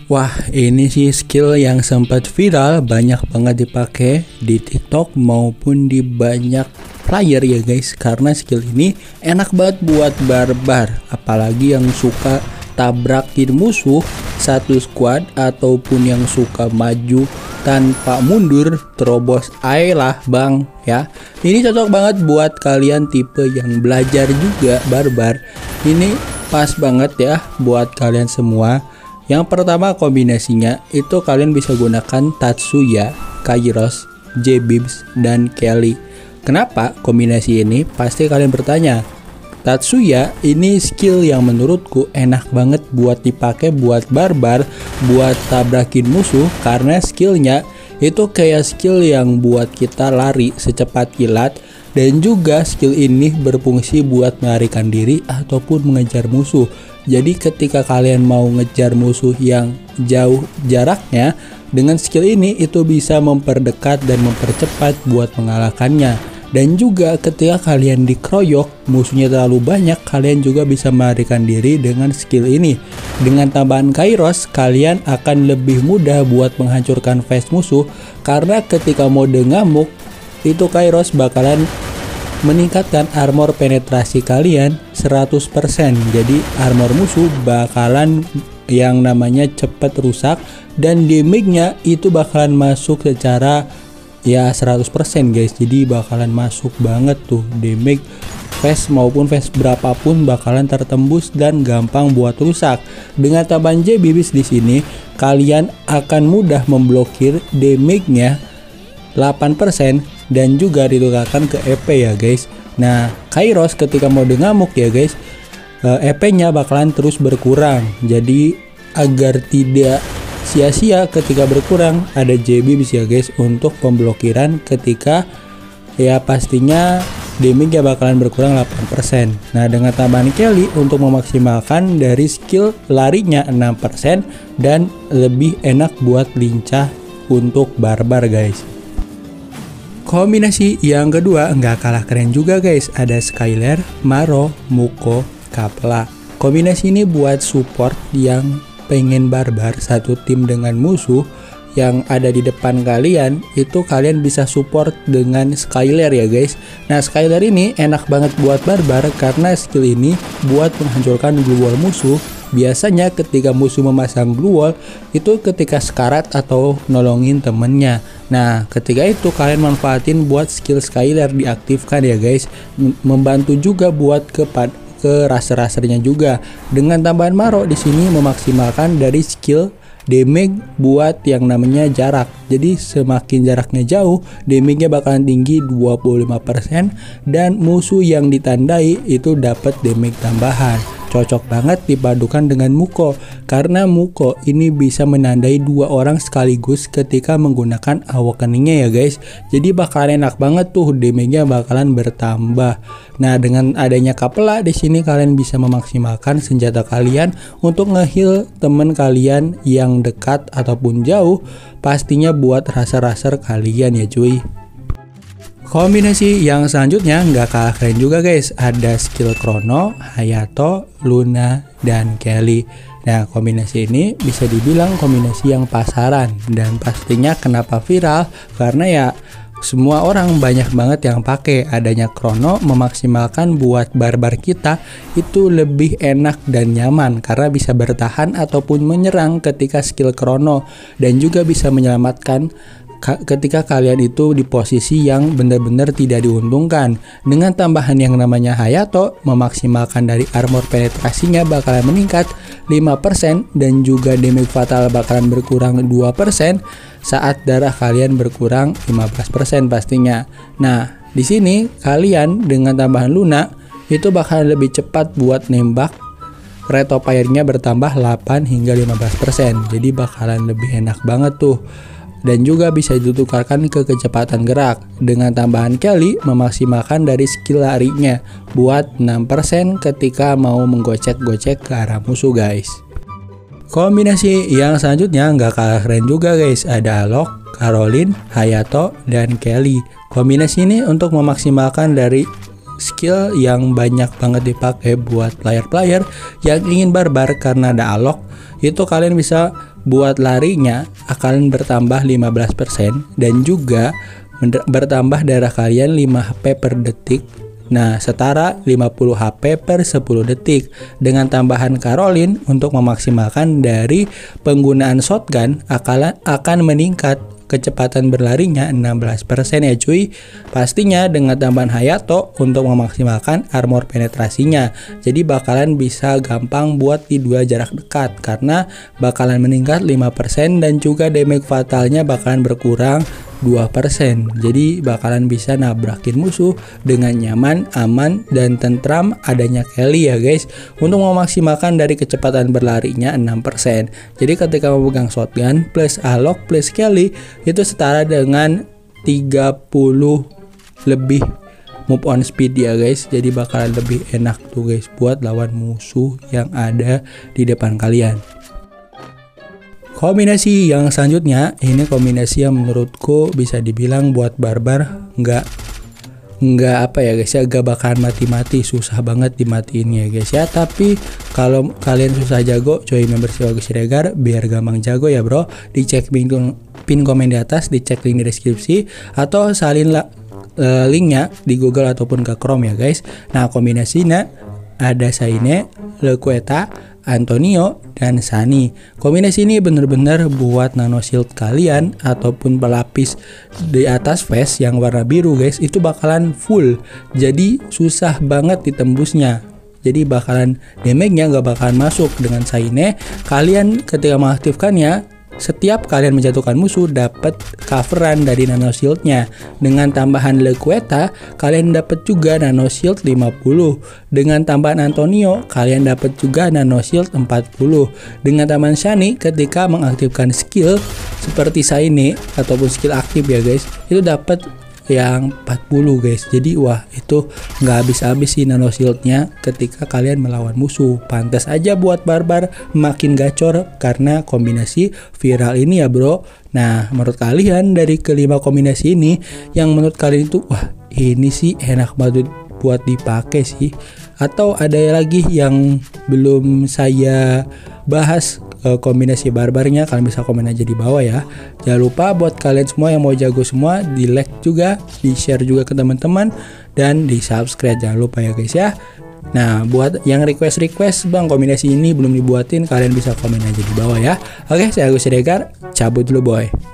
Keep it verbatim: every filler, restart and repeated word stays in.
Wah, ini sih skill yang sempat viral, banyak banget dipakai di TikTok maupun di banyak player ya guys. Karena skill ini enak banget buat barbar, apalagi yang suka tabrakin musuh satu squad ataupun yang suka maju tanpa mundur, terobos air lah bang ya. Ini cocok banget buat kalian tipe yang belajar juga barbar. Ini pas banget ya buat kalian semua. Yang pertama kombinasinya itu kalian bisa gunakan Tatsuya, Kairos, J-Bibs, dan Kelly. Kenapa kombinasi ini? Pasti kalian bertanya. Tatsuya ini skill yang menurutku enak banget buat dipakai buat barbar, buat tabrakin musuh, karena skillnya itu kayak skill yang buat kita lari secepat kilat. Dan juga skill ini berfungsi buat melarikan diri ataupun mengejar musuh. Jadi ketika kalian mau ngejar musuh yang jauh jaraknya, dengan skill ini itu bisa memperdekat dan mempercepat buat mengalahkannya. Dan juga ketika kalian dikeroyok, musuhnya terlalu banyak, kalian juga bisa melarikan diri dengan skill ini. Dengan tambahan Kairos, kalian akan lebih mudah buat menghancurkan face musuh. Karena ketika mode ngamuk, itu Kairos bakalan meningkatkan armor penetrasi kalian seratus persen. Jadi armor musuh bakalan yang namanya cepat rusak, dan damage-nya itu bakalan masuk secara ya seratus persen guys. Jadi bakalan masuk banget tuh damage face maupun face berapapun bakalan tertembus dan gampang buat rusak. Dengan tambahan J-Bibis di sini, kalian akan mudah memblokir damage-nya delapan persen dan juga ditukarkan ke E P ya guys. Nah, Kairos ketika mode ngamuk ya guys, E P-nya bakalan terus berkurang. Jadi agar tidak sia-sia ketika berkurang, ada J-Bibs ya guys untuk pemblokiran ketika ya pastinya damage-nya bakalan berkurang delapan persen. Nah, dengan tambahan Kelly untuk memaksimalkan dari skill larinya enam persen dan lebih enak buat lincah untuk barbar guys. Kombinasi yang kedua nggak kalah keren juga guys, ada Skyler, Maro, Muko, Kapla. Kombinasi ini buat support yang pengen barbar satu tim dengan musuh yang ada di depan kalian, itu kalian bisa support dengan Skyler ya guys. Nah, Skyler ini enak banget buat barbar karena skill ini buat menghancurkan blue wall musuh. Biasanya ketika musuh memasang blue wall itu ketika sekarat atau nolongin temennya. Nah, ketika itu kalian manfaatin buat skill Skyler diaktifkan ya guys. Membantu juga buat ke ke raser-rasernya juga. Dengan tambahan Maro di sini memaksimalkan dari skill damage buat yang namanya jarak. Jadi semakin jaraknya jauh, damage-nya bakalan tinggi dua puluh lima persen dan musuh yang ditandai itu dapat damage tambahan. Cocok banget dipadukan dengan Muko karena Muko ini bisa menandai dua orang sekaligus ketika menggunakan awakeningnya ya guys. Jadi bakalan enak banget tuh, damage-nya bakalan bertambah. Nah, dengan adanya Kapela di sini kalian bisa memaksimalkan senjata kalian untuk ngeheal temen kalian yang dekat ataupun jauh, pastinya buat raser-raser kalian ya cuy. Kombinasi yang selanjutnya nggak kalah keren juga guys, ada skill Chrono, Hayato, Luna, dan Kelly. Nah, kombinasi ini bisa dibilang kombinasi yang pasaran, dan pastinya kenapa viral karena ya semua orang banyak banget yang pakai. Adanya Chrono memaksimalkan buat barbar kita itu lebih enak dan nyaman karena bisa bertahan ataupun menyerang ketika skill Chrono, dan juga bisa menyelamatkan ketika kalian itu di posisi yang benar-benar tidak diuntungkan. Dengan tambahan yang namanya Hayato, memaksimalkan dari armor penetrasinya bakalan meningkat lima persen dan juga damage fatal bakalan berkurang dua persen saat darah kalian berkurang lima belas persen pastinya. Nah, di sini kalian dengan tambahan Luna itu bakalan lebih cepat buat nembak, rate of fire-nya bertambah delapan hingga lima belas persen. Jadi bakalan lebih enak banget tuh. Dan juga bisa ditukarkan ke kecepatan gerak. Dengan tambahan Kelly memaksimalkan dari skill larinya buat enam persen ketika mau menggocek-gocek ke arah musuh guys. Kombinasi yang selanjutnya nggak kalah keren juga guys, ada Alok, Caroline, Hayato, dan Kelly. Kombinasi ini untuk memaksimalkan dari skill yang banyak banget dipakai buat player-player yang ingin barbar. Karena ada Alok, itu kalian bisa buat larinya akan bertambah lima belas persen dan juga bertambah darah kalian lima H P per detik. Nah, setara lima puluh H P per sepuluh detik. Dengan tambahan Karolin untuk memaksimalkan dari penggunaan shotgun akan, akan meningkat kecepatan berlarinya enam belas persen ya cuy. Pastinya dengan tambahan Hayato untuk memaksimalkan armor penetrasinya. Jadi bakalan bisa gampang buat di dua jarak dekat karena bakalan meningkat lima persen dan juga damage fatalnya bakalan berkurang dua persen. Jadi bakalan bisa nabrakin musuh dengan nyaman, aman, dan tentram adanya Kelly ya guys. Untuk memaksimalkan dari kecepatan berlarinya enam persen. Jadi ketika memegang shotgun plus Alok plus Kelly itu setara dengan tiga puluh lebih move on speed ya guys. Jadi bakalan lebih enak tuh guys buat lawan musuh yang ada di depan kalian. Kombinasi yang selanjutnya, ini kombinasi yang menurutku bisa dibilang buat barbar nggak nggak apa ya guys ya, gak bakalan mati-mati, susah banget dimatiin ya guys ya. Tapi kalau kalian susah jago, coy membership Agus Siregar biar gampang jago ya bro. Dicek pin, pin komen di atas, dicek link di deskripsi, atau salin lah uh, linknya di Google ataupun ke Chrome ya guys. Nah kombinasinya ada Saine, Lequeta, Antonio, dan Sunny. Kombinasi ini bener-bener buat nano shield kalian ataupun pelapis di atas vest yang warna biru guys, itu bakalan full. Jadi susah banget ditembusnya. Jadi bakalan damage-nya gak bakalan masuk. Dengan Saine, kalian ketika mengaktifkannya, setiap kalian menjatuhkan musuh dapat coveran dari nano shieldnya. Dengan tambahan Lequeta, kalian dapat juga nano shield lima puluh. Dengan tambahan Antonio, kalian dapat juga nano shield empat puluh. Dengan tambahan Sunny, ketika mengaktifkan skill seperti Saine ataupun skill aktif ya guys, itu dapat yang empat puluh guys. Jadi wah, itu nggak habis-habis sih nano shieldnya ketika kalian melawan musuh. Pantas aja buat barbar makin gacor karena kombinasi viral ini ya bro. Nah menurut kalian dari kelima kombinasi ini, yang menurut kalian itu wah ini sih enak banget buat dipakai sih, atau ada lagi yang belum saya bahas kombinasi barbarnya, kalian bisa komen aja di bawah ya. Jangan lupa buat kalian semua yang mau jago semua, di like juga, di share juga ke teman-teman, dan di subscribe jangan lupa ya guys ya. Nah buat yang request request bang kombinasi ini belum dibuatin, kalian bisa komen aja di bawah ya. Oke, saya Agus Siregar, cabut dulu boy.